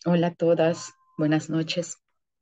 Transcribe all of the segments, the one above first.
Hola a todas, buenas noches.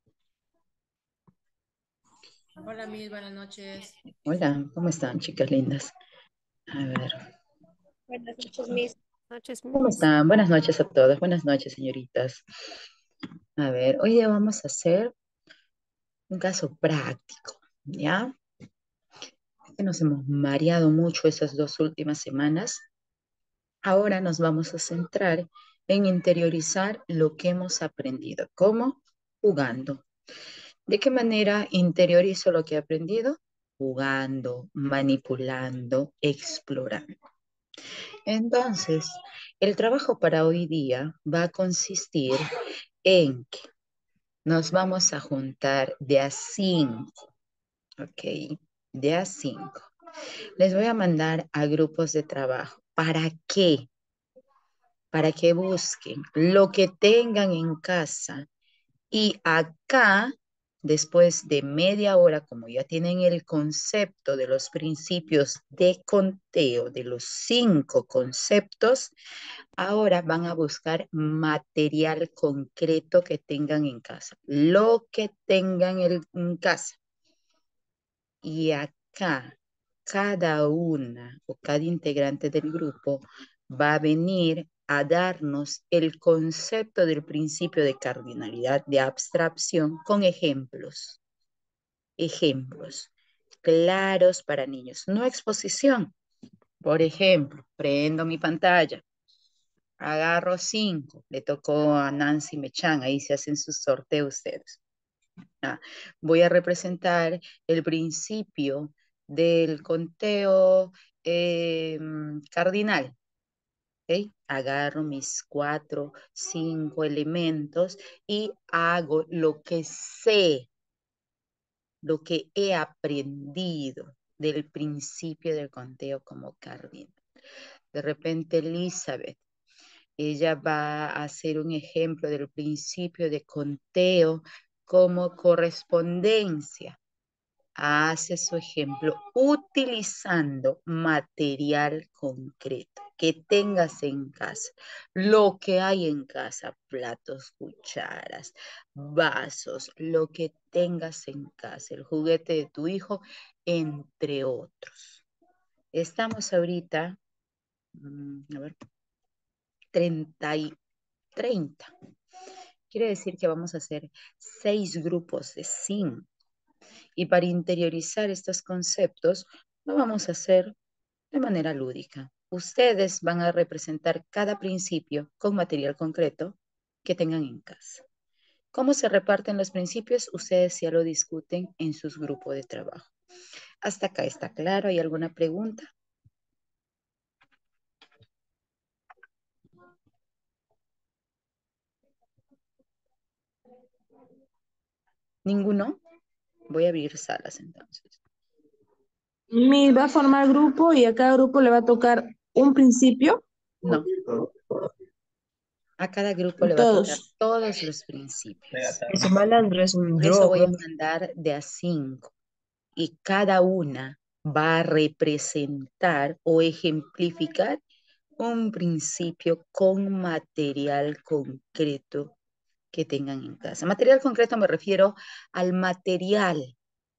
Hola, Mil, buenas noches. Hola, ¿cómo están, chicas lindas? A ver, Buenas noches, Miss. Noches, ¿cómo Miss. están? Buenas noches a todas, buenas noches, señoritas. A ver, hoy día vamos a hacer un caso práctico, ¿ya? Que nos hemos mareado mucho esas 2 últimas semanas. Ahora nos vamos a centrar en interiorizar lo que hemos aprendido. ¿Cómo? Jugando. ¿De qué manera interiorizo lo que he aprendido? Jugando, manipulando, explorando. Entonces, el trabajo para hoy día va a consistir en que nos vamos a juntar de a 5, ¿ok? De a 5. Les voy a mandar a grupos de trabajo. ¿Para qué? Para que busquen lo que tengan en casa. Y acá, después de media hora, como ya tienen el concepto de los principios de conteo, de los 5 conceptos, ahora van a buscar material concreto que tengan en casa, lo que tengan en casa. Y acá, cada una o cada integrante del grupo va a venir a darnos el concepto del principio de cardinalidad, de abstracción, con ejemplos. Ejemplos claros para niños, no exposición. Por ejemplo, prendo mi pantalla. Agarro 5, le tocó a Nancy Mechan, ahí se hacen sus sorteos ustedes. Ah, voy a representar el principio del conteo cardinal. ¿Ok? Agarro mis 4, 5 elementos y hago lo que sé, lo que he aprendido del principio del conteo como cardinal. De repente, Elizabeth. Ella va a hacer un ejemplo del principio de conteo como correspondencia. Hace su ejemplo utilizando material concreto que tengas en casa. Lo que hay en casa, platos, cucharas, vasos, lo que tengas en casa, el juguete de tu hijo, entre otros. Estamos ahorita, a ver, 30. Quiere decir que vamos a hacer 6 grupos de 5. Y para interiorizar estos conceptos, lo vamos a hacer de manera lúdica. Ustedes van a representar cada principio con material concreto que tengan en casa. ¿Cómo se reparten los principios? Ustedes ya lo discuten en sus grupos de trabajo. Hasta acá está claro. ¿Hay alguna pregunta? ¿Ninguno? Voy a abrir salas entonces. Miss va a formar grupo y a cada grupo le va a tocar un principio. No, a cada grupo le va a tocar Todos. todos los principios. Ese malandro es un Por eso voy a drogo. mandar de a 5 y cada una va a representar o ejemplificar un principio con material concreto que tengan en casa. Material concreto me refiero al material,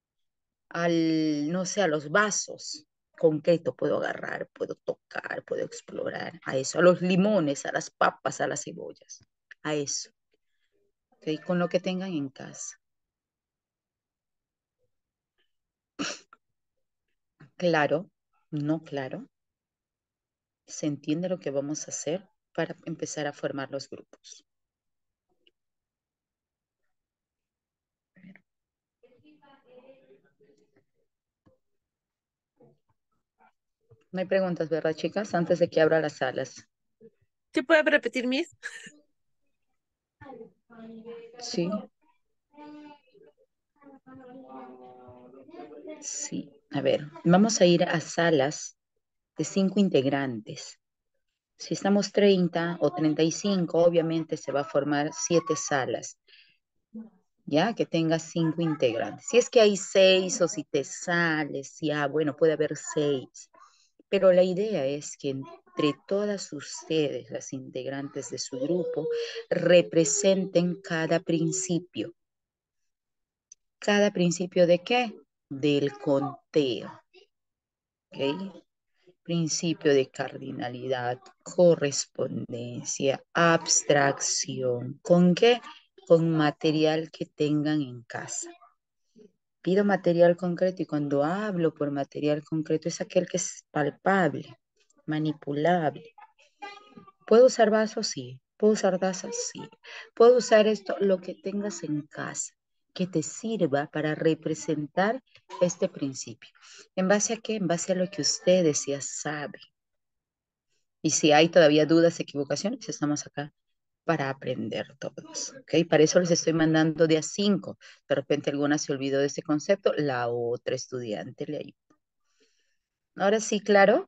no sé, a los vasos concreto puedo agarrar, puedo tocar, puedo explorar, a eso, a los limones, a las papas, a las cebollas, a eso, ¿ok? Con lo que tengan en casa. Claro, no claro. ¿Se entiende lo que vamos a hacer para empezar a formar los grupos? No hay preguntas, ¿verdad, chicas? Antes de que abra las salas. ¿Sí puede repetir, Miss? Sí, sí. A ver, vamos a ir a salas de 5 integrantes. Si estamos 30 o 35, obviamente se va a formar 7 salas, ya que tenga 5 integrantes. Si es que hay 6 o si te sales, ya, bueno, puede haber 6. Pero la idea es que entre todas ustedes, las integrantes de su grupo, representen cada principio. ¿Cada principio de qué? Del conteo. ¿Ok? Principio de cardinalidad, correspondencia, abstracción. ¿Con qué? Con material que tengan en casa. Pido material concreto y cuando hablo por material concreto es aquel que es palpable, manipulable. ¿Puedo usar vasos? Sí. ¿Puedo usar tazas? Sí. ¿Puedo usar esto? Lo que tengas en casa, que te sirva para representar este principio. ¿En base a qué? En base a lo que ustedes ya saben. Y si hay todavía dudas, equivocaciones, estamos acá para aprender todos, ¿ok? Para eso les estoy mandando de a 5. De repente alguna se olvidó de este concepto, la otra estudiante le ayuda. Ahora sí, claro.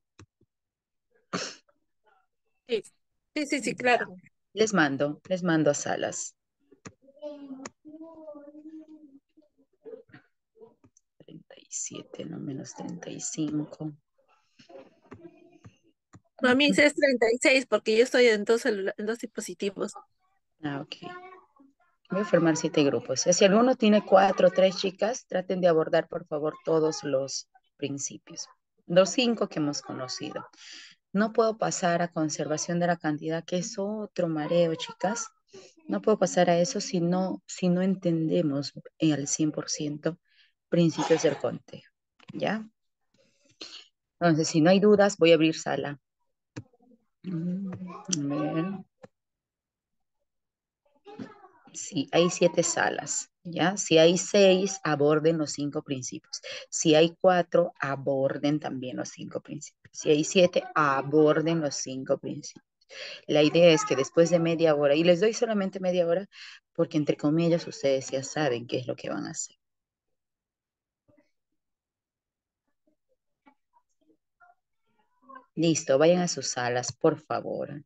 Sí, sí, sí, sí, claro. Les mando a salas. 37, no menos 35. No, a mí es 36 porque yo estoy en en dos dispositivos. Ah, ok. Voy a formar 7 grupos. Si alguno tiene 4 o 3 chicas, traten de abordar, por favor, todos los principios. Los 5 que hemos conocido. No puedo pasar a conservación de la cantidad, que es otro mareo, chicas. No puedo pasar a eso si no entendemos al 100% principios del conteo. ¿Ya? Entonces, si no hay dudas, voy a abrir sala. A ver. Si hay 7 salas, ¿ya? Si hay 6, aborden los 5 principios. Si hay 4, aborden también los 5 principios. Si hay 7, aborden los 5 principios. La idea es que después de media hora, y les doy solamente media hora, porque entre comillas ustedes ya saben qué es lo que van a hacer. Listo, vayan a sus salas, por favor.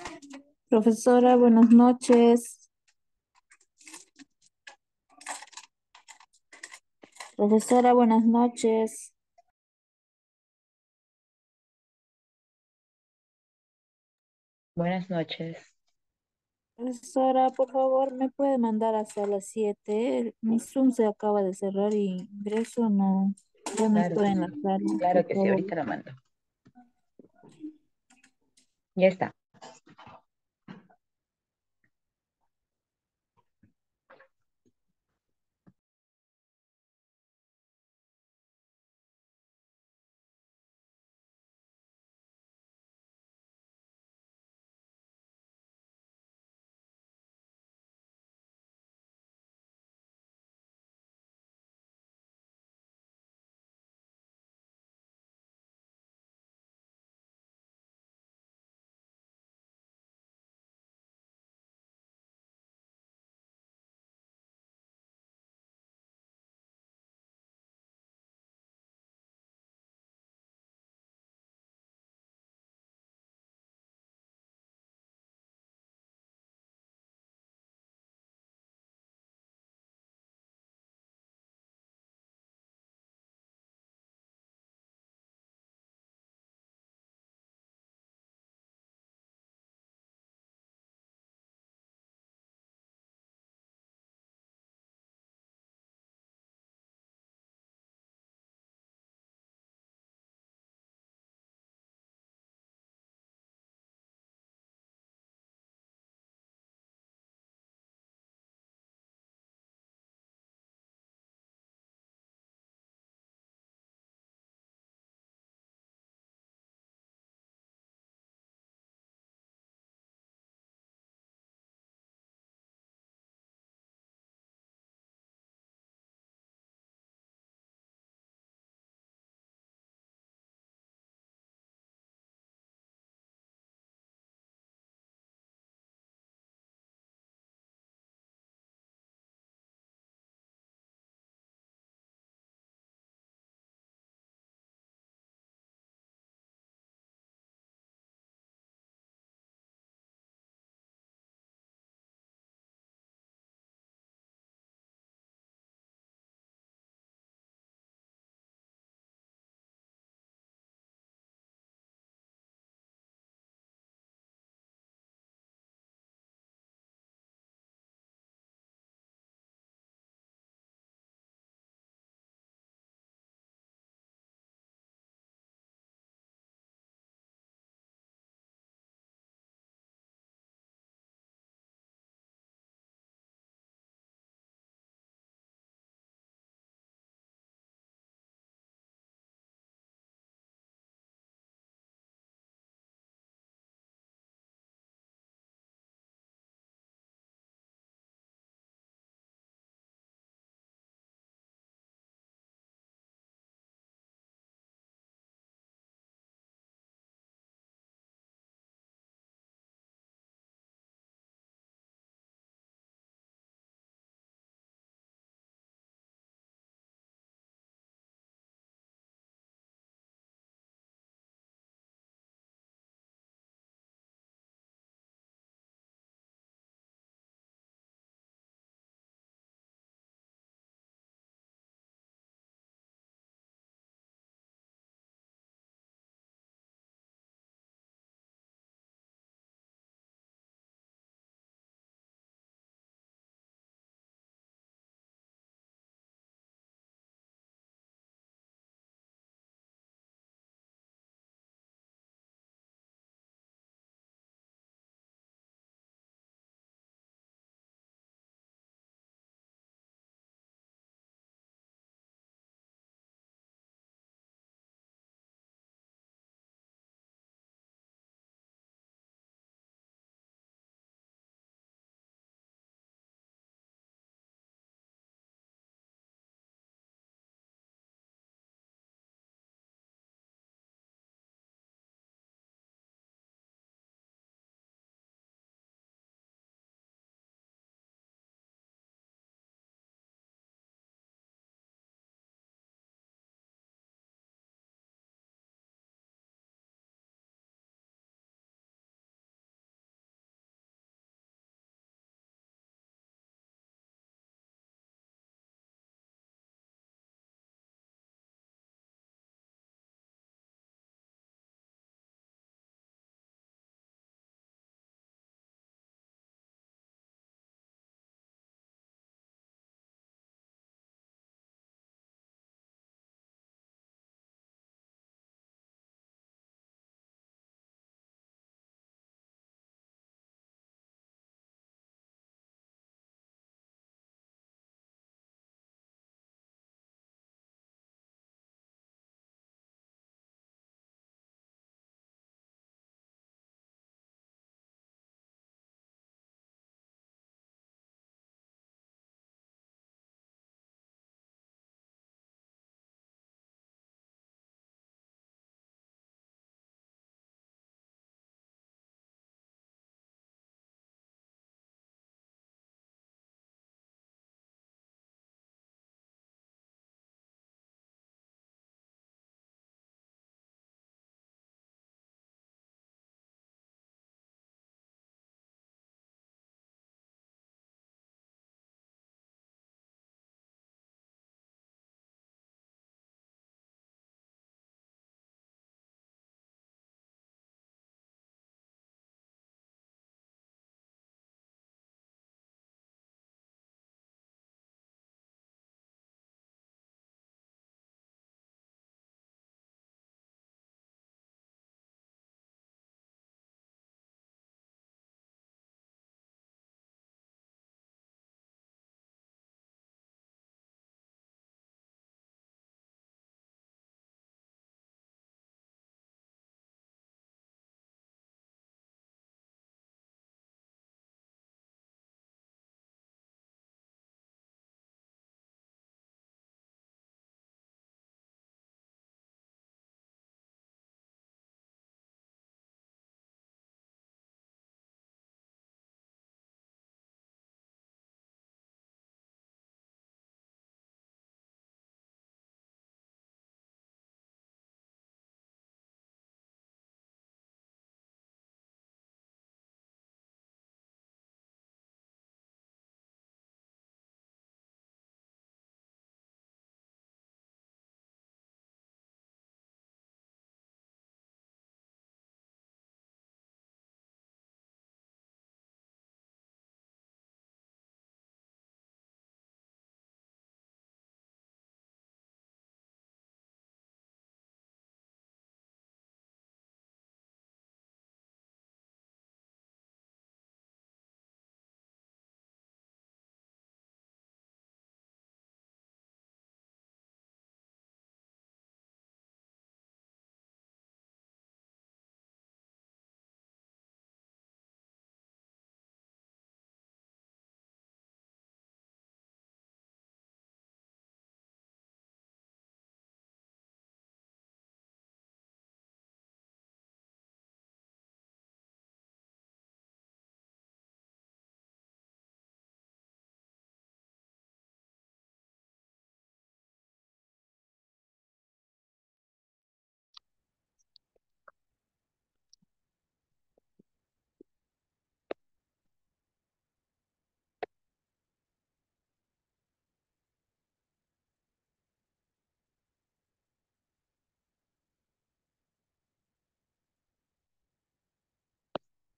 Profesora, buenas noches. Profesora, buenas noches. Buenas noches. Profesora, por favor, ¿me puede mandar hasta las 7? Mi Zoom se acaba de cerrar y ingreso no, ya no Claro estoy que en sí. la sala, por Claro que sí, favor. ahorita la mando. Ya está.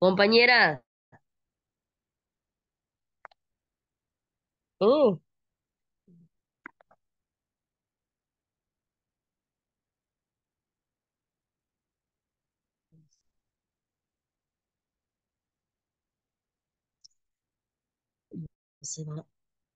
Compañera. Oh, se va.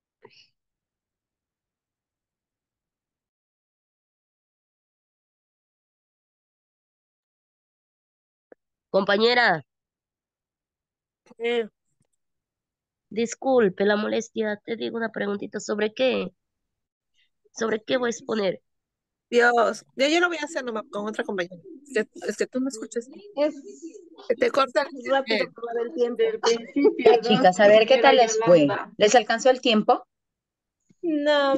Compañera, Eh, disculpe la molestia. Te digo una preguntita. ¿Sobre qué? ¿Sobre qué voy a exponer? Dios, yo lo voy a hacer nomás con otra compañera. Es que tú me escuchas. Que te cortan rápido por el tiempo. Ya, chicas, a ver qué tal les fue. ¿Les alcanzó el tiempo? No,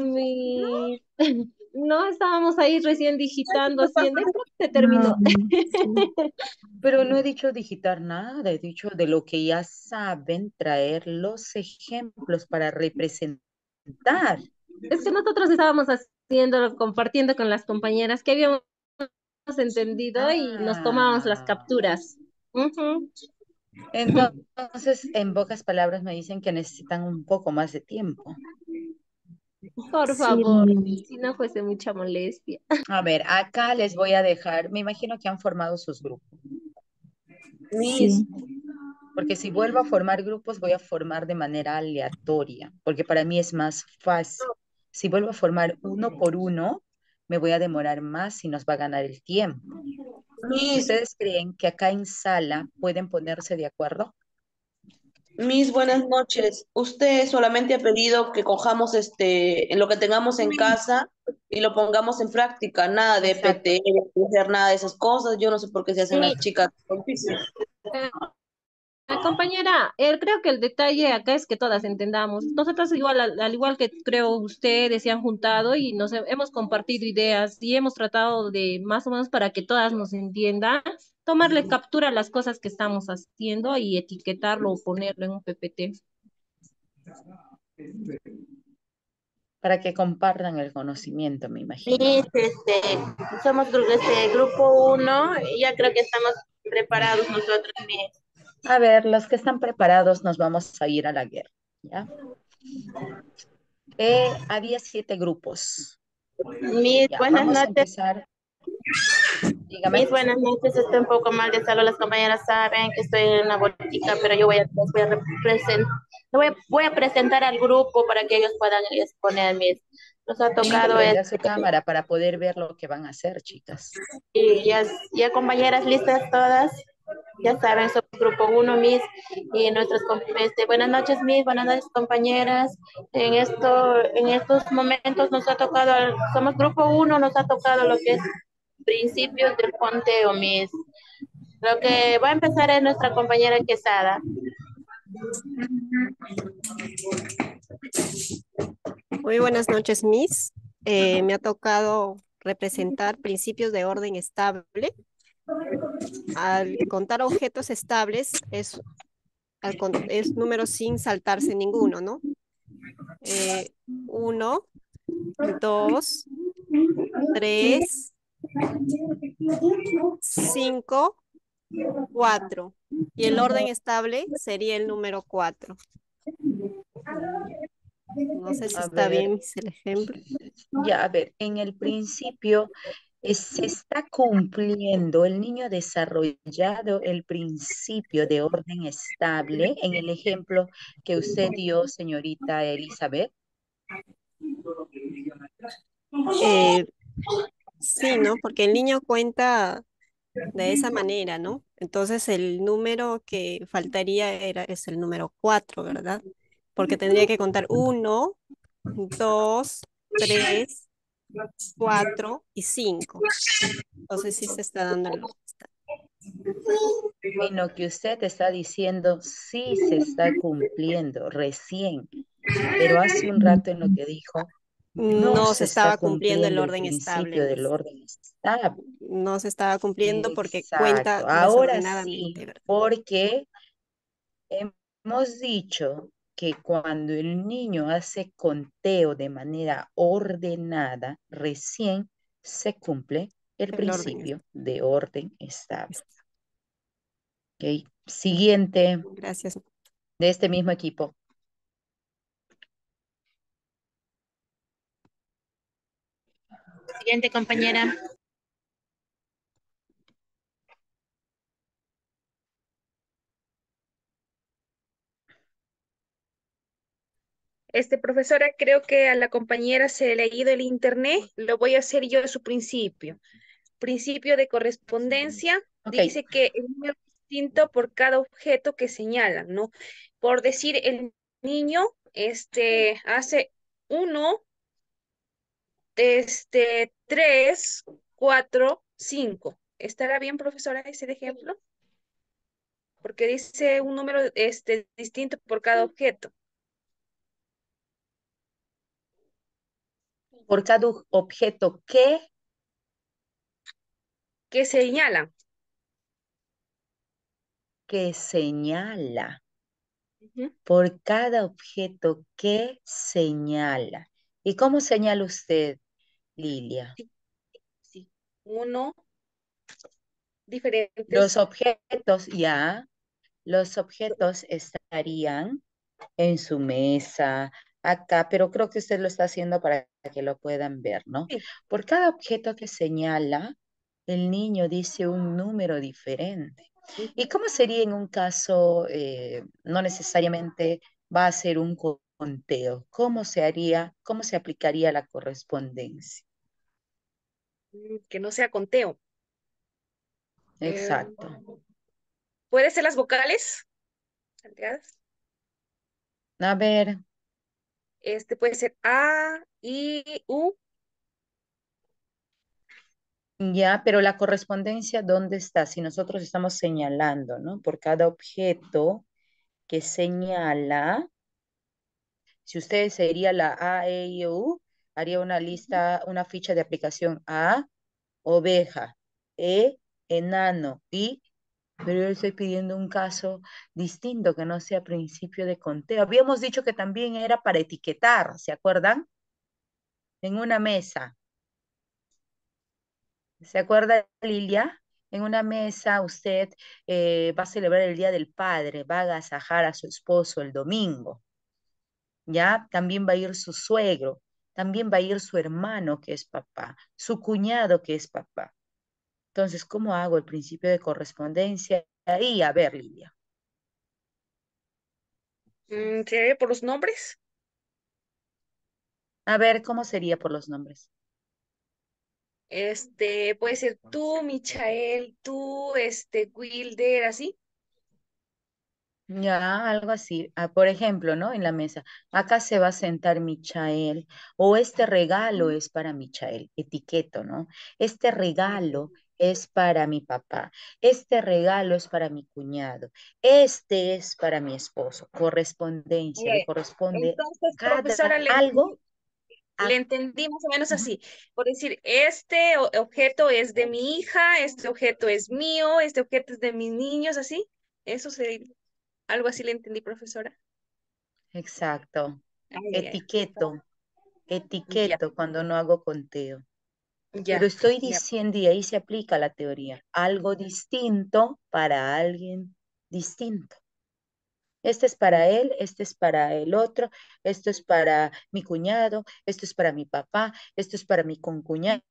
no estábamos ahí recién digitando, haciendo, y creo que se terminó. Sí. Pero no he dicho digitar nada, he dicho de lo que ya saben, traer los ejemplos para representar. Es que nosotros estábamos haciendo, compartiendo con las compañeras que habíamos entendido y nos tomábamos las Ah, capturas. Ujú. entonces, en pocas palabras me dicen que necesitan un poco más de tiempo. Por Sí, favor, Miss. si no fuese mucha molestia. A ver, acá les voy a dejar, me imagino que han formado sus grupos, Sí. porque si vuelvo a formar grupos, voy a formar de manera aleatoria, porque para mí es más fácil. Si vuelvo a formar uno por uno, me voy a demorar más y nos va a ganar el tiempo. Miss, ¿Ustedes creen que acá en sala pueden ponerse de acuerdo? Miss, buenas noches. Usted solamente ha pedido que cojamos en lo que tengamos en casa y lo pongamos en práctica, nada de Exacto. PT, de hacer nada de esas cosas. Yo no sé por qué se hacen Sí, las chicas difíciles. eh, compañera, creo que el detalle acá es que todas entendamos. Nosotros igual, al igual que creo ustedes se han juntado y hemos compartido ideas y hemos tratado de más o menos para que todas nos entiendan, tomarle captura a las cosas que estamos haciendo y etiquetarlo o ponerlo en un PPT. Para que compartan el conocimiento, me Miss, imagino. somos grupo uno y ya creo que estamos preparados nosotros, Miss. A ver, los que están preparados nos vamos a ir a la guerra, ¿ya? Había 7 grupos. Miss, Ya, buenas vamos a noches. empezar. Miss, Dígame. buenas noches. Estoy un poco mal de salud. Las compañeras saben que estoy en una botica, pero yo voy a presentar al grupo para que ellos puedan exponer, Miss. Nos ha Tienen que tocado prender su cámara para poder ver lo que van a hacer, chicas. y ya compañeras listas todas. Ya saben, somos grupo uno, Miss, y buenas noches, Miss, buenas noches, compañeras. En estos momentos nos ha tocado, somos grupo uno, nos ha tocado lo que es principios del conteo, Miss. Lo que va a empezar es nuestra compañera Quesada. Muy buenas noches, Miss. Me ha tocado representar principios de orden estable. Al contar objetos estables es número sin saltarse ninguno, ¿no? 1, 2, 3, 5, 4. Y el orden estable sería el número 4. No sé si A está ver, bien el ejemplo. ya, a ver, en el principio se está cumpliendo, el niño ha desarrollado el principio de orden estable en el ejemplo que usted dio, señorita Elizabeth. Eh, sí, ¿no? Porque el niño cuenta de esa manera, ¿no? Entonces el número que faltaría es el número 4, ¿verdad? Porque tendría que contar 1, 2, 3, 4 y 5. Entonces sí se está dando el... En lo que usted está diciendo, sí se está cumpliendo recién, pero hace un rato en lo que dijo, no No se se está estaba cumpliendo el cumpliendo el orden estable, principio del Miss. orden estable. No se estaba cumpliendo porque cuenta Exacto. Ahora desordenadamente, sí, ¿verdad? porque hemos dicho que cuando el niño hace conteo de manera ordenada, recién se cumple el El orden principio de orden estable. ¿Ok? Siguiente Gracias. de este mismo equipo. Siguiente compañera. Profesora, creo que a la compañera se le ha ido el internet. Lo voy a hacer yo de su principio. Principio de correspondencia. Ok, Dice que el número es distinto por cada objeto que señalan, ¿no? Por decir, el niño, hace uno, tres, cuatro, cinco. ¿Estará bien, profesora, ese ejemplo? Porque dice un número, distinto por cada objeto. por cada objeto Que señalan. que señala. Ujú. Por cada objeto que señala. ¿Y cómo señala usted, Lilia? Sí, sí. Uno, Los diferentes. objetos, ya, los objetos estarían en su mesa, acá, pero creo que usted lo está haciendo para que lo puedan ver, ¿no? Sí. Por cada objeto que señala, el niño dice un número diferente. ¿Y Ujú. cómo sería en un caso, no necesariamente va a ser un conteo? ¿Cómo se haría, cómo se aplicaría la correspondencia? Que no sea conteo. Eh, Exacto. ¿Puede ser las vocales? Salteadas. A ver, Puede ser A, I, U. ya, pero la correspondencia, ¿dónde está? Si nosotros estamos señalando, ¿no? Por cada objeto que señala, si usted sería la A, E, I, U, haría una lista, una ficha de aplicación. A, oveja, E, enano, y, pero yo le estoy pidiendo un caso distinto que no sea principio de conteo. Habíamos dicho que también era para etiquetar, ¿se acuerdan? En una mesa. ¿Se acuerda, Lilia? En una mesa usted va a celebrar el Día del Padre, va a agasajar a su esposo el domingo. ¿Ya? También va a ir su suegro, también va a ir su hermano que es papá, su cuñado que es papá. Entonces, ¿cómo hago el principio de correspondencia? Ahí, a ver, Lilia. ¿Se ve por los nombres? A ver, ¿cómo sería por los nombres? Puede ser tú, Michael, tú, Wilder, así. Ya, algo así. Ah, por ejemplo, ¿no? En la mesa. Acá se va a sentar Michael o este regalo es para Michael. Etiqueto, ¿no? Este regalo es para mi papá. Este regalo es para mi cuñado. Este es para mi esposo. Correspondencia. Ya, Le ya. corresponde Entonces, cada profesora, algo le a... entendí más o menos Ujú. así. Por decir, objeto es de mi hija, este objeto es mío, este objeto es de mis niños, así. Eso sería, algo así le entendí, profesora. Exacto. Ah, ya, Etiqueto. ya, Etiqueto cuando no hago conteo. Pero ya, estoy ya. diciendo, y ahí se aplica la teoría, algo distinto para alguien distinto. Este es para él, este es para el otro, esto es para mi cuñado, esto es para mi papá, esto es para mi concuñado,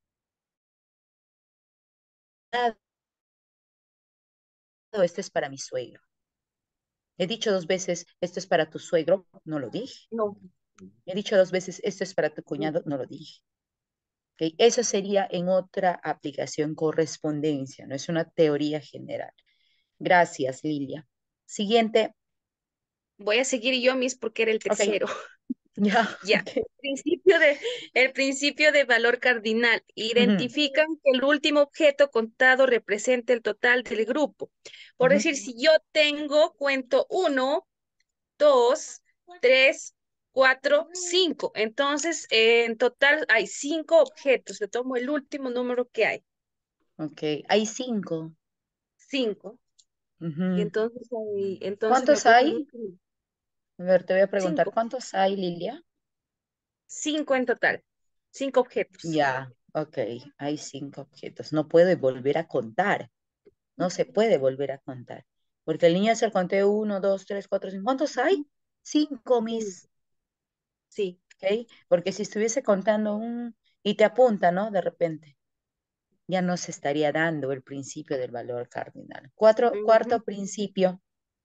este es para mi suegro. He dicho dos veces, esto es para tu suegro, no lo dije. No, He dicho dos veces, esto es para tu cuñado, no lo dije. ¿Ok? Eso sería en otra aplicación correspondencia, no es una teoría general. Gracias, Lilia. Siguiente. voy a seguir yo, Miss, porque era el Ok, tercero. ya. Ya. Ok. El principio de valor cardinal. Ujú, Identifican que el último objeto contado representa el total del grupo. Por ujú. decir, si yo tengo, cuento uno, dos, tres, cuatro, cinco. Entonces, en total hay cinco objetos. Le tomo el último número que hay. Ok, hay cinco. Cinco. Y Ujú. entonces me ¿Cuántos tomo el hay? último. A ver, te voy a preguntar, Cinco. ¿cuántos hay, Lilia? Cinco en total. Cinco objetos. Ya, ok, hay cinco objetos. No puedo volver a contar, no se puede volver a contar. Porque el niño hace el conteo 1, 2, 3, 4, 5. ¿Cuántos hay? 5, mis. Sí. ¿Ok? Porque si estuviese contando y te apunta, ¿no? De repente, ya no se estaría dando el principio del valor cardinal. Cuarto principio.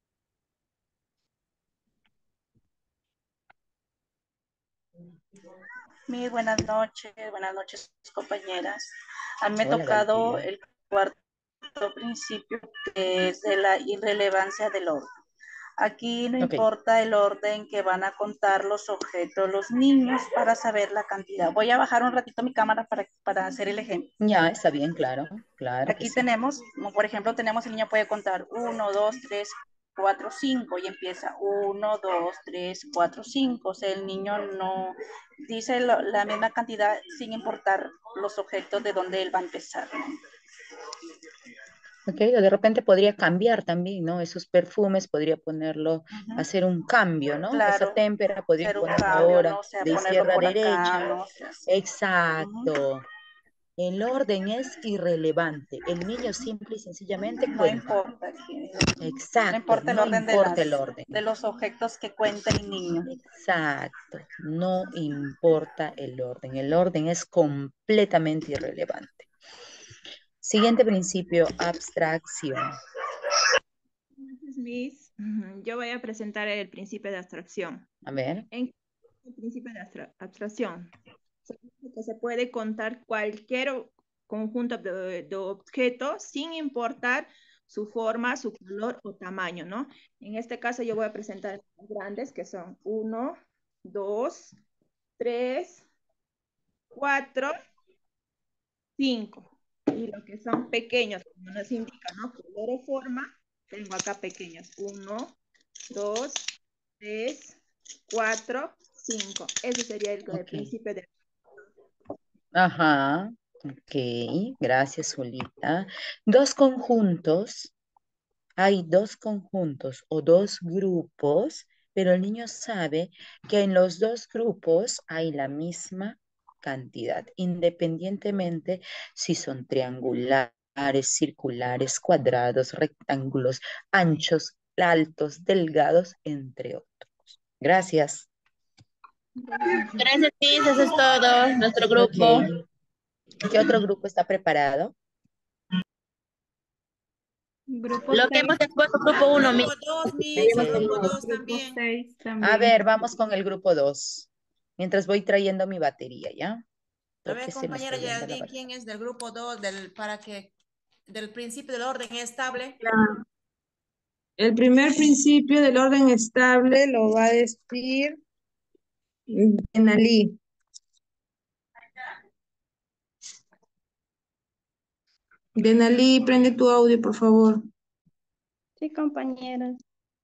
Buenas noches compañeras. A mí me ha Hola, tocado Valeria. el cuarto principio, que es de la irrelevancia del orden. Aquí no Ok, importa el orden que van a contar los objetos los niños para saber la cantidad. Voy a bajar un ratito mi cámara para hacer el ejemplo. ya está bien, claro, claro que Aquí sí. tenemos, por ejemplo, el niño puede contar 1, 2, 3, 4, 5 y empieza 1, 2, 3, 4, 5. O sea, el niño no dice la misma cantidad sin importar los objetos de donde él va a empezar, ¿no? Ok, o de repente podría cambiar también, ¿no? Esos perfumes, podría ponerlo, hacer un cambio, ¿no? Esa Claro, témpera podría hacer un ponerlo cambio, ahora ¿no? O sea, de ponerlo izquierda a por acá, derecha. ¿no? O sea, así. Exacto. El orden es irrelevante. El niño simple y sencillamente No cuenta. importa, no Exacto, importa el no orden importa el orden. de los objetos que cuenta el niño. Exacto, no importa el orden. El orden es completamente irrelevante. Siguiente principio, abstracción. Entonces, Miss, yo voy a presentar el principio de abstracción. A ver. En el principio de abstracción, se dice que se puede contar cualquier conjunto de objetos sin importar su forma, su color o tamaño, ¿no? En este caso yo voy a presentar los grandes, que son 1, 2, 3, 4, 5. Y los que son pequeños, como nos indica, ¿no? Color o forma, tengo acá pequeños. 1, 2, 3, 4, 5. Ese sería el principio de... Ajá, ok, gracias, Julita. Dos conjuntos, hay dos conjuntos o dos grupos, pero el niño sabe que en los dos grupos hay la misma cantidad, independientemente si son triangulares, circulares, cuadrados, rectángulos, anchos, altos, delgados, entre otros. Gracias. Gracias, Miss. Eso es todo. Nuestro grupo. Ok. ¿Qué otro grupo está preparado? Grupo Lo que 6. hemos expuesto, grupo 1, Miss. Grupo 2, Miss, el grupo 2 Grupo también. 6 A también. ver, vamos con el grupo 2. Mientras voy trayendo mi batería, ¿ya? A Porque ver, se me está compañera yendo la Geraldine, batería. ¿quién es del grupo 2 del principio del orden estable? El primer principio del orden estable lo va a decir Denalí. Denalí, prende tu audio, por favor. Sí, compañeras.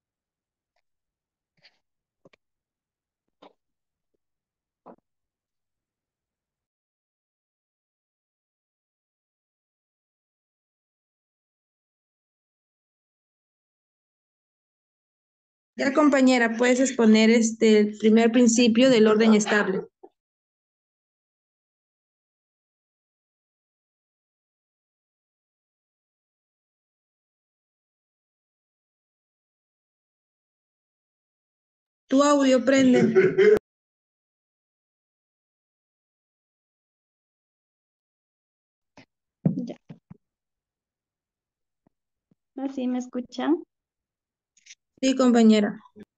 Ya, compañera, puedes exponer el primer principio del orden estable. Tu audio prende. Ya. ¿Así me escuchan? Sí, compañera.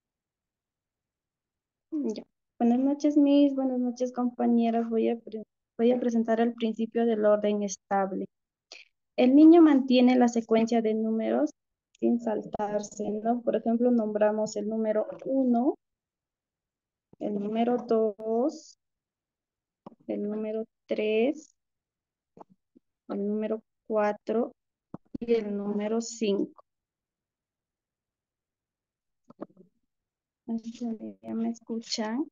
Ya. Buenas noches, Miss. Buenas noches, compañeras. Voy a presentar el principio del orden estable. El niño mantiene la secuencia de números sin saltarse, ¿no? Por ejemplo, nombramos el número 1, el número 2, el número 3, el número 4 y el número 5. ¿Ya me escuchan?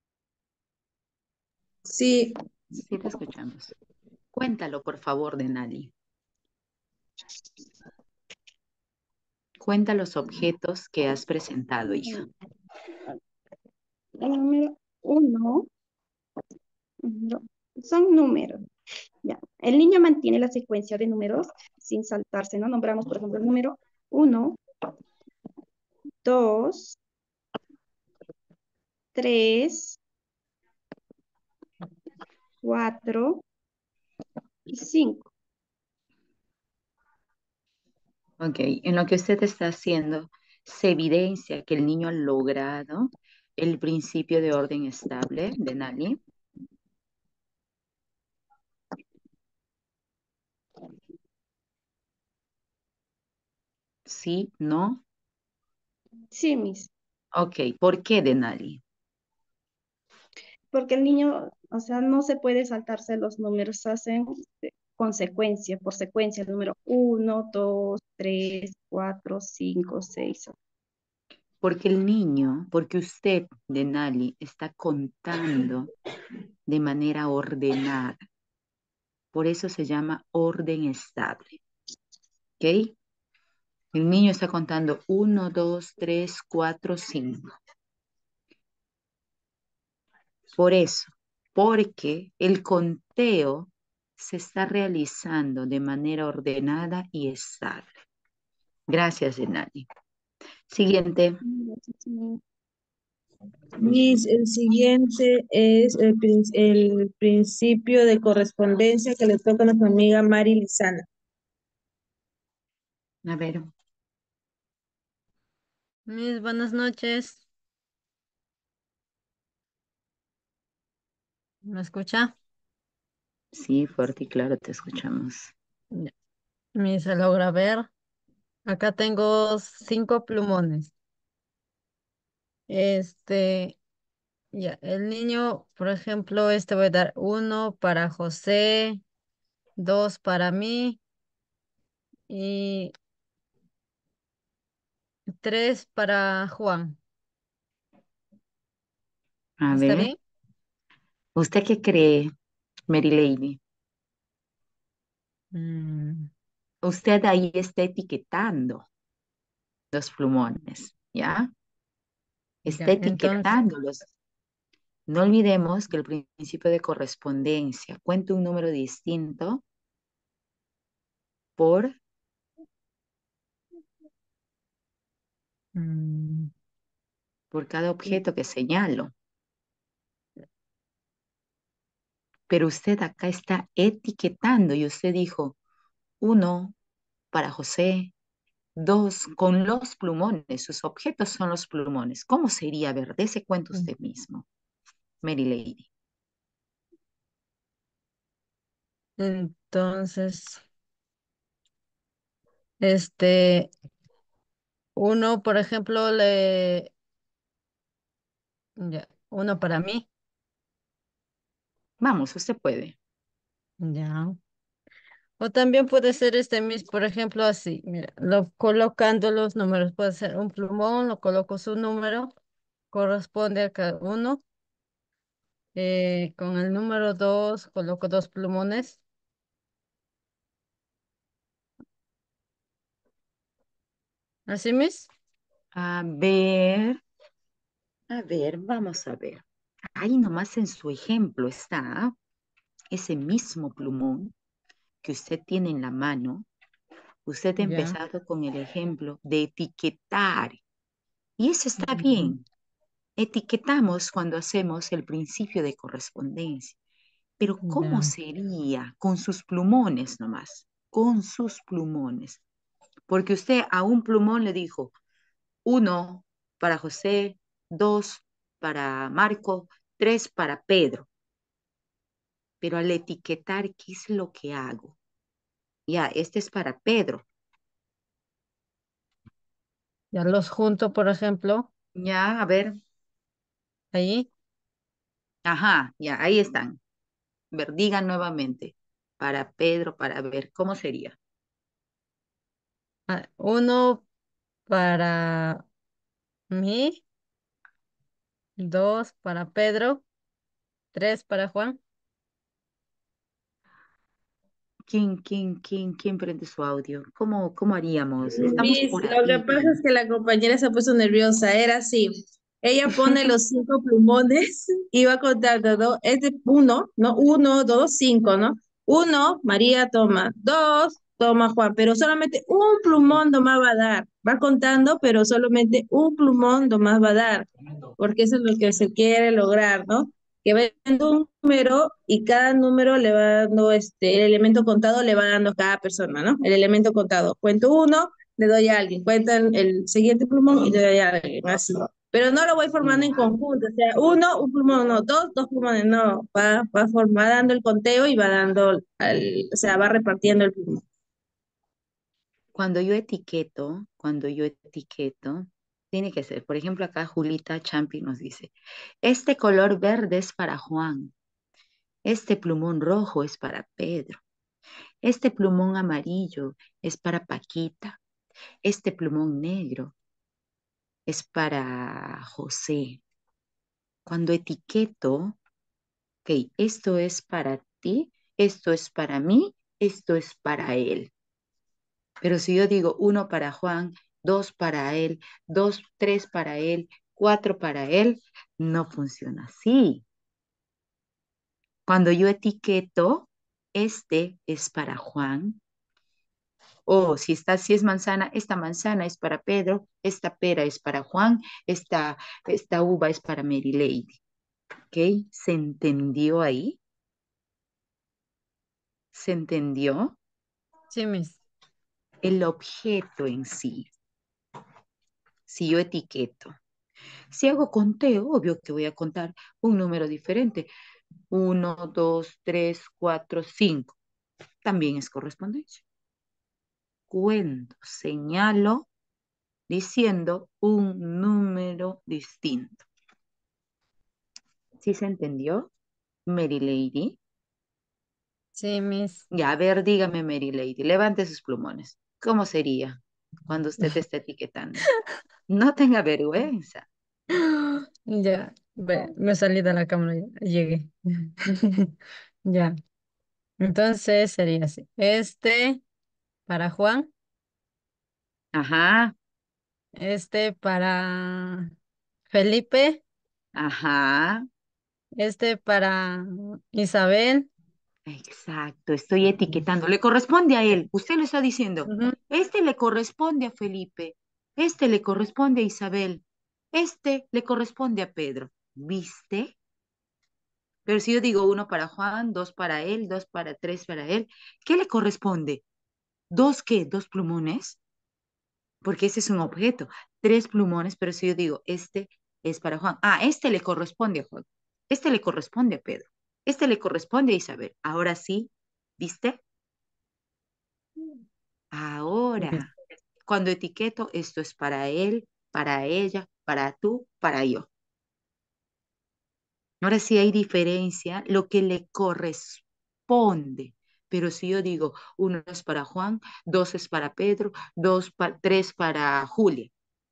Sí. Sí, te escuchamos. Cuéntalo, por favor, Denali. Cuenta los objetos que has presentado, hija. El número 1 son números. Ya. El niño mantiene la secuencia de números sin saltarse, ¿no? Nombramos, por ejemplo, el número 1, 2, 3, 4 y 5. Ok, en lo que usted está haciendo, se evidencia que el niño ha logrado el principio de orden estable de Nali. ¿Sí? ¿No? Sí, Miss. Ok, ¿por qué de Nali? Porque el niño, o sea, no se puede saltarse los números, hacen consecuencia, por secuencia, el número 1, 2, 3, 4, 5, 6. Porque el niño, porque usted, Denali, está contando de manera ordenada. Por eso se llama orden estable. ¿Ok? El niño está contando 1, 2, 3, 4, 5. Por eso, porque el conteo se está realizando de manera ordenada y estable. Gracias, Denali. Siguiente. Miss, el siguiente es el principio de correspondencia que le toca a nuestra amiga Mari Lizana. A ver. Mis buenas noches. ¿Me escucha? Sí, fuerte y claro, te escuchamos. Ya. Se logra ver. Acá tengo 5 plumones. Ya, el niño, por ejemplo, voy a dar 1 para José, 2 para mí y 3 para Juan. A ¿Está ver. bien? ¿Usted qué cree, Mary Lady? Mm, Usted ahí está etiquetando los plumones, ¿ya? Está ya, entonces, etiquetándolos. No olvidemos que el principio de correspondencia cuenta un número distinto por, mm, por cada objeto que señalo. Pero usted acá está etiquetando y usted dijo 1 para José, 2 con los plumones. Sus objetos son los plumones. ¿Cómo sería? A ver, dése cuenta usted mismo, Mary Lady. entonces, este, 1, por ejemplo, ya, 1 para mí, Vamos, usted puede. ya. O también puede ser por ejemplo, así, mira, colocando los números, puede ser un plumón, lo coloco su número, corresponde a cada uno. Con el número 2 coloco 2 plumones. ¿Así mis? A ver, vamos a ver. Ahí nomás en su ejemplo está ese mismo plumón que usted tiene en la mano. Usted ha Ya. empezado con el ejemplo de etiquetar. Y eso está Ujú. bien. Etiquetamos cuando hacemos el principio de correspondencia. Pero ¿cómo Ya. sería con sus plumones nomás? Con sus plumones. Porque usted a un plumón le dijo 1 para José, 2 para Marco, 3 para Pedro. Pero al etiquetar, ¿qué es lo que hago? Ya, este es para Pedro. Ya los junto, por ejemplo, Ya, a ver. ahí. Ajá, ya, ahí están. A ver, digan nuevamente. Para Pedro, para ver, ¿cómo sería? 1 para mí, 2 para Pedro, 3 para Juan. ¿Quién prende su audio? ¿Cómo haríamos? Estamos Miss, por lo que ahí. pasa es que la compañera se puso nerviosa, era así. Ella pone los 5 plumones y va contando, ¿no? Es de 1, ¿no? 1, 2, 5, ¿no? 1, María toma. 2, Toma, Juan, pero solamente un plumón nomás va a dar. Va contando, pero solamente un plumón nomás va a dar, porque eso es lo que se quiere lograr, ¿no? Que va dando un número y cada número le va dando, el elemento contado le va dando a cada persona, ¿no? El elemento contado. Cuento uno, le doy a alguien. Cuentan el siguiente plumón y le doy a alguien, así. Pero no lo voy formando en conjunto, o sea, uno, un plumón, no, dos plumones, no. Va dando el conteo y va dando, o sea, va repartiendo el plumón. Cuando yo etiqueto, tiene que ser, por ejemplo, acá Julita Champi nos dice, este color verde es para Juan, este plumón rojo es para Pedro, este plumón amarillo es para Paquita, este plumón negro es para José. Cuando etiqueto, ok, esto es para ti, esto es para mí, esto es para él. Pero si yo digo uno para Juan, dos para él, dos, tres para él, cuatro para él, no funciona así. Cuando yo etiqueto, este es para Juan, o si es manzana, esta manzana es para Pedro, esta pera es para Juan, esta uva es para Mary Lady. ¿Ok? ¿Se entendió ahí? ¿Se entendió? Sí, Miss. El objeto en sí. Si yo etiqueto. Si hago conteo, obvio que voy a contar un número diferente. 1, 2, 3, 4, 5. También es correspondencia. Cuento, señalo diciendo un número distinto. ¿Sí se entendió, Mary Lady? Sí, Miss. Ya, a ver, dígame, Mary Lady, levante sus plumones. ¿Cómo sería cuando usted está etiquetando? No tenga vergüenza. Ya, me salí de la cámara, ya, llegué. Ya, entonces sería así. Este para Juan, Ajá, este para Felipe, ajá. este para Isabel. Exacto, estoy etiquetando. Le corresponde a él. Usted lo está diciendo. Ujú. Este le corresponde a Felipe. Este le corresponde a Isabel. Este le corresponde a Pedro. ¿Viste? Pero si yo digo uno para Juan, dos para él, dos para tres para él, ¿qué le corresponde? ¿Dos qué? ¿Dos plumones? Porque ese es un objeto. Tres plumones, pero si yo digo este es para Juan. Ah, este le corresponde a Juan. Este le corresponde a Pedro. Este le corresponde a Isabel. Ahora sí, ¿viste? Bien. Ahora, cuando etiqueto, esto es para él, para ella, para tú, para yo. Ahora sí hay diferencia, lo que le corresponde. Pero si yo digo, uno es para Juan, dos es para Pedro, tres para Julia.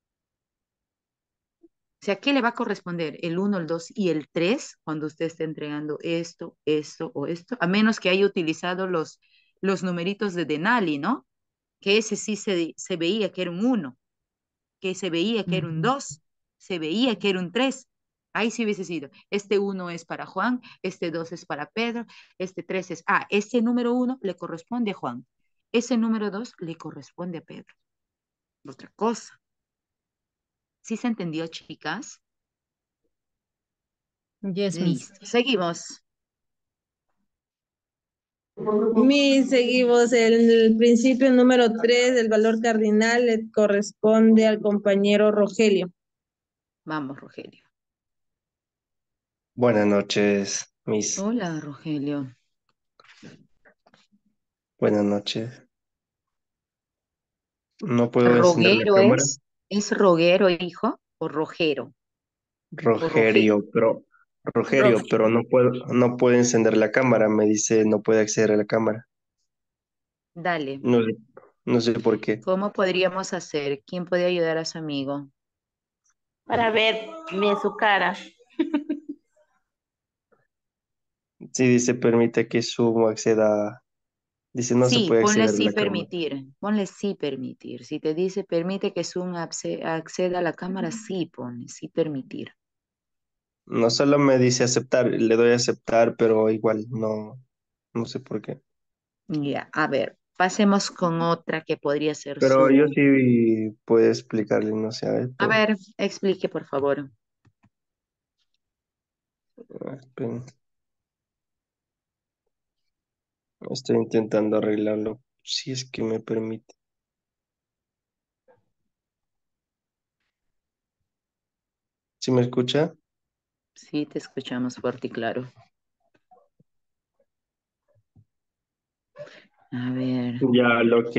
O sea, ¿qué le va a corresponder? El uno, el dos y el tres cuando usted esté entregando esto o esto, a menos que haya utilizado los numeritos de Denali, ¿no? Que ese sí se veía que era un uno, que se veía que era un Ujú. 2, se veía que era un 3. Ahí sí hubiese sido, este uno es para Juan, este 2 es para Pedro, este 3 es, ese número uno le corresponde a Juan, ese número 2 le corresponde a Pedro. Otra cosa. ¿Sí se entendió, chicas? Yes, Miss. Listo, seguimos. Seguimos el principio número 3 del valor cardinal le corresponde al compañero Rogelio. Vamos, Rogelio. Buenas noches, Miss. Hola, Rogelio. Buenas noches. No puedo encender la ¿Roguero cámara. es roguero, hijo? ¿O rojero? ¿O Rogelio? Rogerio, pero no puedo encender la cámara. Me dice no puede acceder a la cámara. Dale. No sé por qué. ¿Cómo podríamos hacer? ¿Quién puede ayudar a su amigo? Para ver su cara. Sí, dice permite que Zoom acceda. Dice no se Sí, puede ponle acceder a sí la cámara. permitir. Ponle sí permitir. Si te dice permite que Zoom acceda a la cámara, sí pone sí permitir. No solo me dice aceptar, le doy a aceptar, pero igual no sé por qué. Ya, a ver. Pasemos con otra que podría ser Pero yo su... sí puedo explicarle, no sé, a ver, A ver, explique, por favor. esperen, estoy intentando arreglarlo, si es que me permite. ¿Sí me escucha? Sí, te escuchamos fuerte y claro. A ver. Ya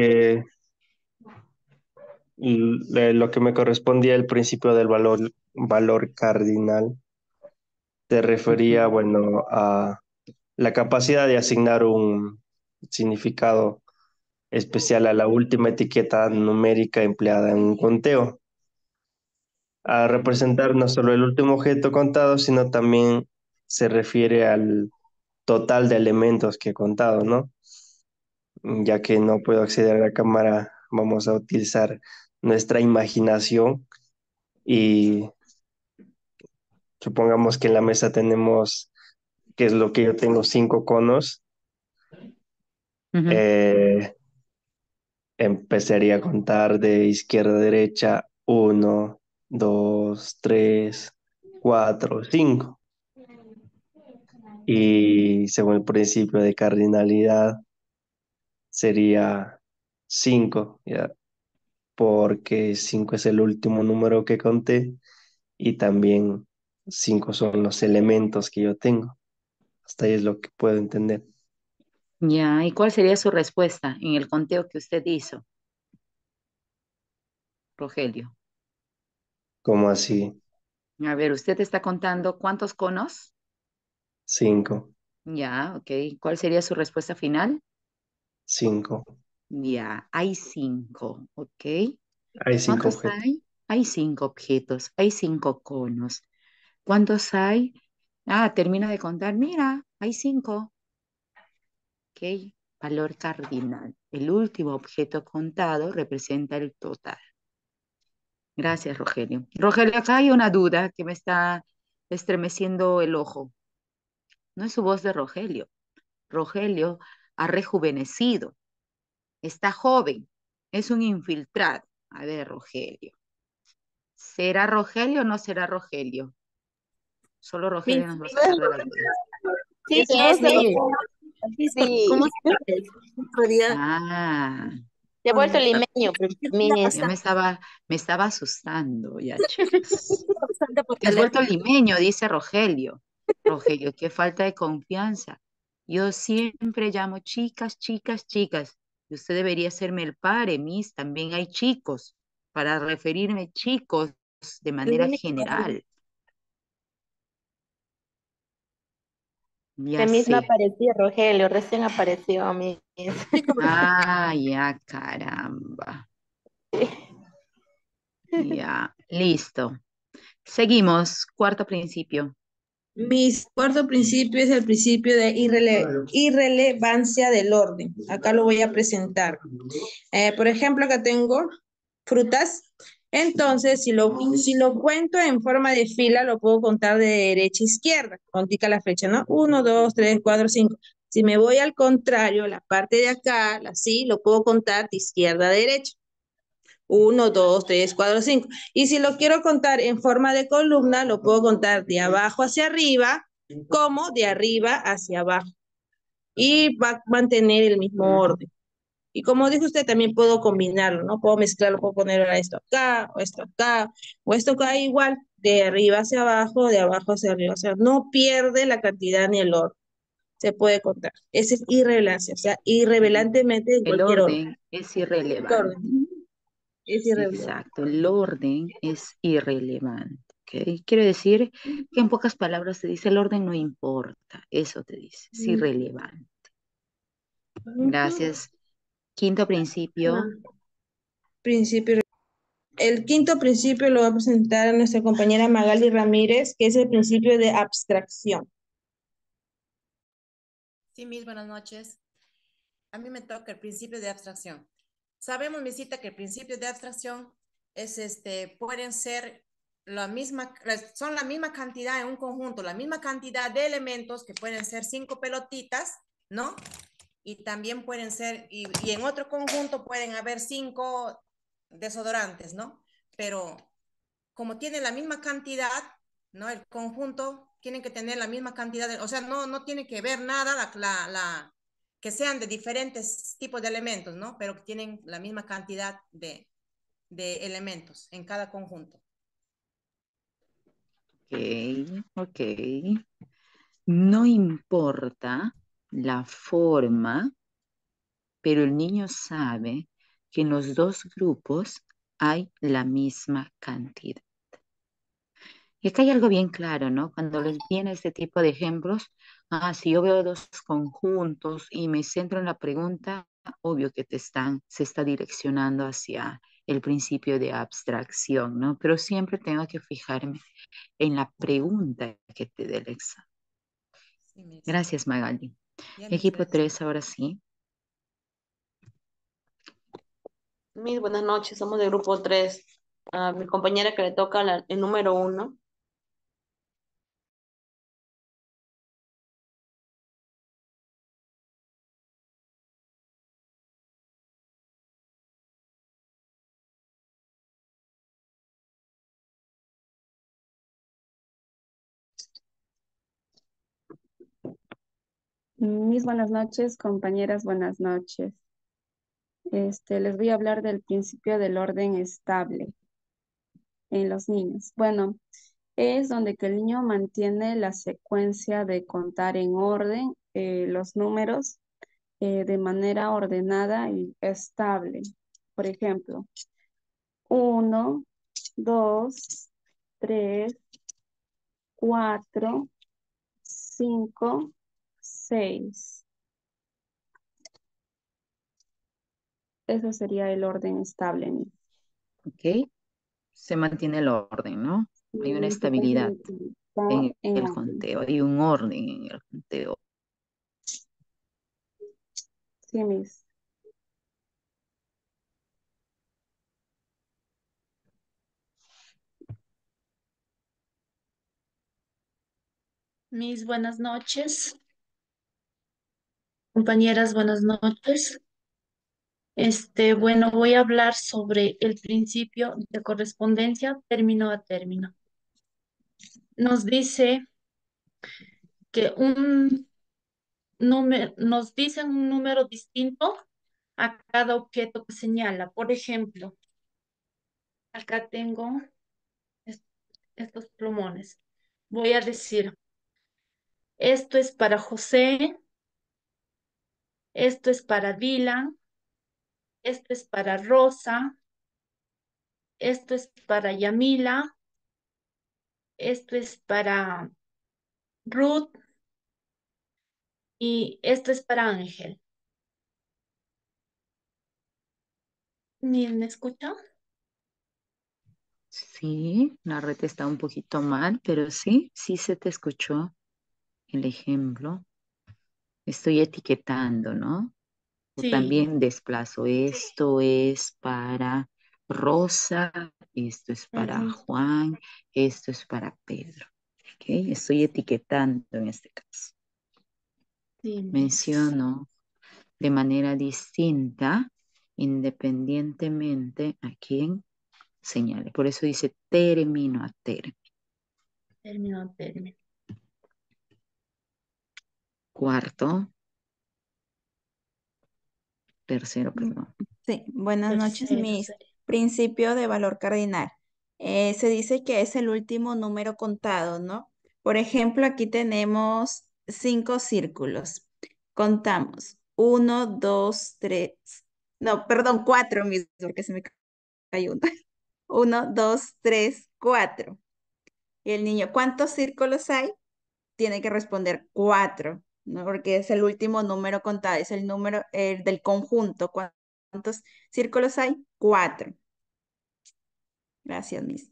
lo que me correspondía el principio del valor cardinal te refería, bueno, a la capacidad de asignar un significado especial a la última etiqueta numérica empleada en un conteo, a representar no solo el último objeto contado, sino también se refiere al total de elementos que he contado, ¿no? Ya que no puedo acceder a la cámara, vamos a utilizar nuestra imaginación y supongamos que en la mesa tenemos, que es lo que yo tengo, 5 conos. eh, Empezaría a contar de izquierda a derecha, 1, 2, 3, 4, 5. Y según el principio de cardinalidad, sería 5, ¿ya? Porque 5 es el último número que conté y también 5 son los elementos que yo tengo. Hasta ahí es lo que puedo entender. Ya, ¿y cuál sería su respuesta en el conteo que usted hizo, Rogelio? ¿Cómo así? A ver, usted está contando cuántos conos. 5, Ya, ok. ¿Cuál sería su respuesta final? 5. Ya, hay 5, ok. Hay 5 ¿Cuántos objetos. hay? Hay 5 objetos, hay 5 conos. ¿Cuántos hay? Ah, termina de contar. Mira, hay 5. Ok. Valor cardinal. El último objeto contado representa el total. Gracias, Rogelio. Rogelio, acá hay una duda que me está estremeciendo el ojo. No es su voz de Rogelio. Rogelio ha rejuvenecido. Está joven. Es un infiltrado. A ver, Rogelio. ¿Será Rogelio o no será Rogelio? Solo Rogelio nos va a sacar de la duda. Sí, Es voz de sí. Rogelio. Sí, porque Sí. ¿cómo se el otro día? Ah, Se ha vuelto Cuando limeño, pero también es. ya me estaba asustando, ya, chicas. pasando por Te has vuelto teléfono. limeño, dice Rogelio. Rogelio, qué falta de confianza. Yo siempre llamo chicas, chicas, chicas. Y usted debería hacerme el pare, Miss. También hay chicos, para referirme chicos de El manera único varón. general. De Ya misma sé. apareció Rogelio, recién apareció mi. Ah, ya, caramba. Ya, listo. Seguimos. Cuarto principio. Mi cuarto principio es el principio de irrelevancia del orden. Acá lo voy a presentar. Por ejemplo, acá tengo frutas. Entonces, si lo cuento en forma de fila, lo puedo contar de derecha a izquierda. Contica la flecha, ¿no? 1, 2, 3, 4, 5. Si me voy al contrario, la parte de acá, así, lo puedo contar de izquierda a derecha. 1, 2, 3, 4, 5. Y si lo quiero contar en forma de columna, lo puedo contar de abajo hacia arriba, como de arriba hacia abajo. Y va a mantener el mismo orden. Y como dijo usted, también puedo combinarlo, ¿no? Puedo mezclarlo, puedo poner ahora esto acá, o esto acá igual, de arriba hacia abajo, de abajo hacia arriba. O sea, no pierde la cantidad ni el orden. Se puede contar. Ese es irrelevancia, o sea, irrevelantemente en El cualquier orden. orden es irrelevante. Orden. Es irrelevante. Exacto, el orden es irrelevante. ¿Ok? Quiere decir que en pocas palabras se dice el orden no importa. Eso te dice, es irrelevante. Gracias. Quinto principio. Principio. El quinto principio lo va a presentar a nuestra compañera Magali Ramírez, que es el principio de abstracción. Sí, mis buenas noches. A mí me toca el principio de abstracción. Sabemos, misita, que el principio de abstracción es pueden ser son la misma cantidad en un conjunto, la misma cantidad de elementos que pueden ser 5 pelotitas, ¿no? y también pueden ser, y en otro conjunto pueden haber 5 desodorantes, ¿no? Pero como tiene la misma cantidad, ¿no? El conjunto tiene que tener la misma cantidad, o sea, no tiene que ver nada que sean de diferentes tipos de elementos, ¿no? Pero que tienen la misma cantidad de elementos en cada conjunto. Ok, ok. No importa la forma, pero el niño sabe que en los dos grupos hay la misma cantidad. Y acá hay algo bien claro, ¿no? Cuando les viene este tipo de ejemplos, si yo veo dos conjuntos y me centro en la pregunta, obvio que se está direccionando hacia el principio de abstracción, ¿no? Pero siempre tengo que fijarme en la pregunta que te dé el examen. Sí, Gracias, Magali. ya, Equipo 3, ahora sí. Mis buenas noches, somos del grupo 3. A mi compañera que le toca el número 1. Mis buenas noches, compañeras, buenas noches. Les voy a hablar del principio del orden estable en los niños. Bueno, es donde que el niño mantiene la secuencia de contar en orden los números de manera ordenada y estable. Por ejemplo, 1, 2, 3, 4, 5, 6. Eso sería el orden estable. Ok, se mantiene el orden, ¿no? Hay una Y se estabilidad está en en el orden. conteo, hay un orden en el conteo. Sí, mis. Mis buenas noches. Compañeras, buenas noches. Bueno, voy a hablar sobre el principio de correspondencia término a término. Nos dice que nos dicen un número distinto a cada objeto que señala. Por ejemplo, acá tengo estos plumones. Voy a decir, esto es para José, esto es para Dylan, esto es para Rosa, esto es para Yamila, esto es para Ruth y esto es para Ángel. ¿Ni me escucha? Sí, la red está un poquito mal, pero sí se te escuchó el ejemplo. Estoy etiquetando, ¿no? O Sí. también desplazo. Esto es para Rosa, esto es para Juan, esto es para Pedro. ¿Ok? Estoy etiquetando en este caso. Sí. Menciono de manera distinta, independientemente a quién señale. Por eso dice término a término. Término a término. Tercero, perdón. Sí, buenas noches, Tercero mis sería. principio de valor cardinal. Se dice que es el último número contado, ¿no? Por ejemplo, aquí tenemos 5 círculos. Contamos 1, 2, 3, no, perdón, 4, mis, porque se me cayó uno. 1, 2, 3, 4. Y el niño, ¿cuántos círculos hay? Tiene que responder 4, ¿no? Porque es el último número contado, es el número del conjunto. ¿Cuántos círculos hay? 4. Gracias, Miss.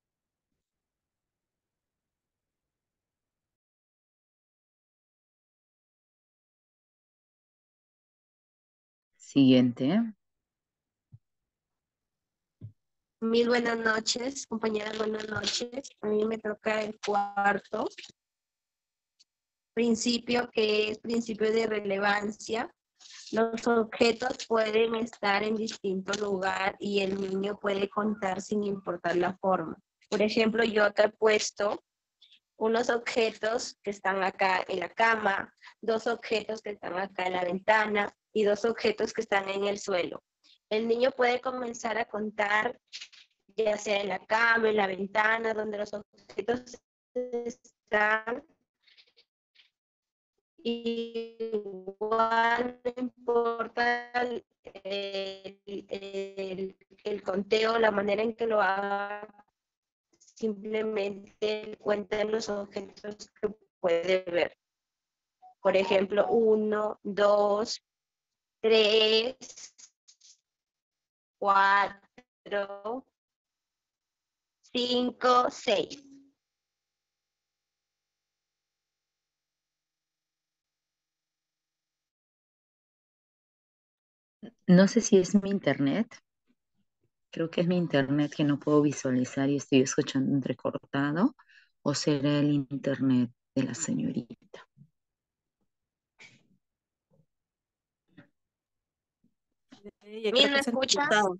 Siguiente. Mil buenas noches, compañeras, buenas noches. A mí me toca el cuarto principio, que es principio de relevancia. Los objetos pueden estar en distinto lugar y el niño puede contar sin importar la forma. Por ejemplo, yo acá he puesto unos objetos que están acá en la cama, dos objetos que están acá en la ventana y dos objetos que están en el suelo. El niño puede comenzar a contar, ya sea en la cama, en la ventana, donde los objetos están. Igual no importa el conteo, la manera en que lo haga, simplemente cuenta los objetos que puede ver. Por ejemplo, 1, 2, 3, 4, 5, 6. No sé si es mi internet. Creo que es mi internet que no puedo visualizar y estoy escuchando entrecortado. ¿O será el internet de la señorita? Yo ¿Miss creo me que se ha escucha? cortado.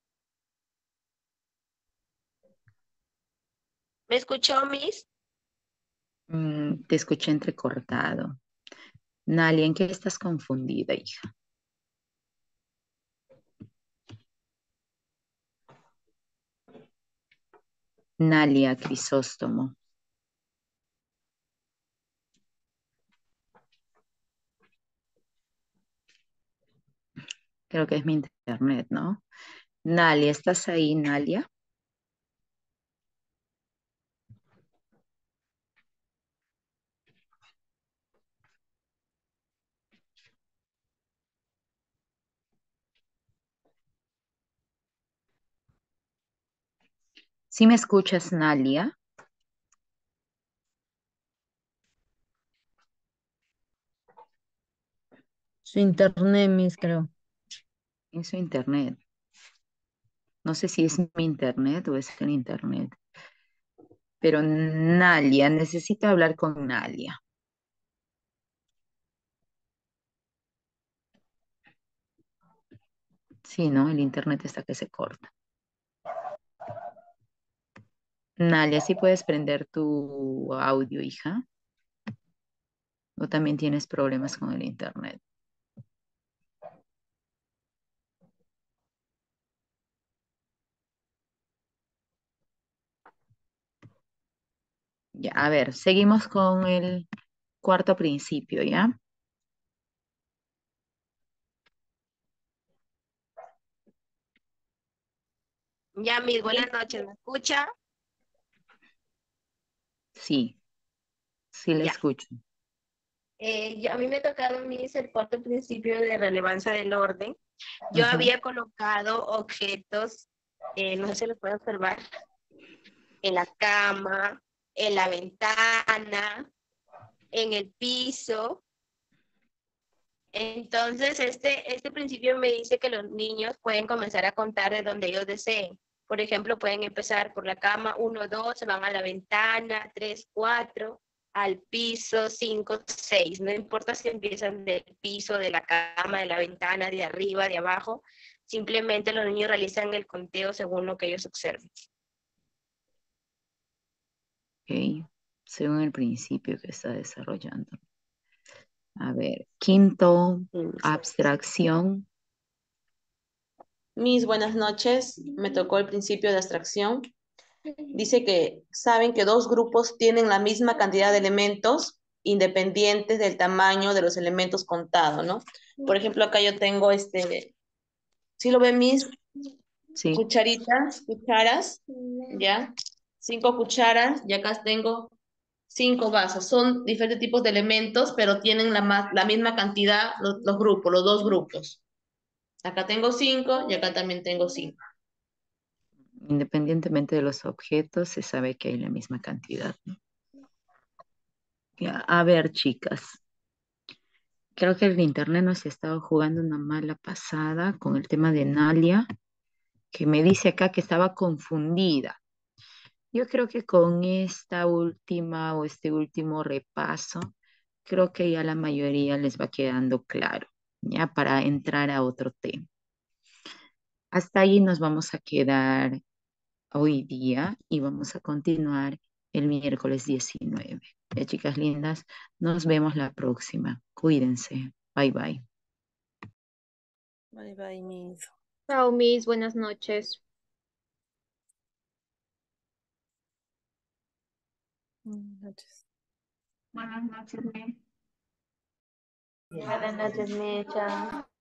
¿Me escuchó, Miss? Te escuché entrecortado. Nalia, ¿en qué estás confundida, hija? Nalia Crisóstomo. Creo que es mi internet, ¿no? Nalia, ¿estás ahí, Nalia? ¿Sí me escuchas, Nalia? Su internet, Miss, creo. En su internet. No sé si es mi internet o es el internet. Pero Nalia, necesito hablar con Nalia. Sí, ¿no? El internet está que se corta. Nalia, ¿sí puedes prender tu audio, hija? ¿O también tienes problemas con el internet? Ya, a ver, seguimos con el cuarto principio, ¿ya? Ya, Miss, buenas noches, ¿me escucha? Sí, sí la Ya. escucho. A mí me ha tocado, Miss, el cuarto principio de relevancia del orden. Yo Ajá. había colocado objetos, no sé si los puede observar, en la cama, en la ventana, en el piso. Entonces, este principio me dice que los niños pueden comenzar a contar de donde ellos deseen. Por ejemplo, pueden empezar por la cama, 1, 2, se van a la ventana, 3, 4, al piso, 5, 6. No importa si empiezan del piso, de la cama, de la ventana, de arriba, de abajo. Simplemente los niños realizan el conteo según lo que ellos observen. Ok, según el principio que está desarrollando. A ver, quinto, abstracción. Mis buenas noches, me tocó el principio de abstracción. Dice que saben que dos grupos tienen la misma cantidad de elementos independientes del tamaño de los elementos contados, ¿no? Por ejemplo, acá yo tengo ¿sí lo ven mis Sí. cucharas, ¿ya? 5 cucharas y acá tengo 5 vasos. Son diferentes tipos de elementos, pero tienen la misma cantidad los grupos, los dos grupos. Acá tengo 5 y acá también tengo 5. Independientemente de los objetos, se sabe que hay la misma cantidad, ¿no? Ya, a ver, chicas. Creo que el internet nos ha estado jugando una mala pasada con el tema de Nalia, que me dice acá que estaba confundida. Yo creo que con esta última o este último repaso, creo que ya la mayoría les va quedando claro. ya para entrar a otro tema. Hasta ahí nos vamos a quedar hoy día y vamos a continuar el miércoles 19. Ya, chicas lindas, nos vemos la próxima. Cuídense. Bye bye. Bye bye, Miss. Chao, Miss, buenas noches. Buenas noches. Buenas noches, Miss. Buenas noches, Mecha.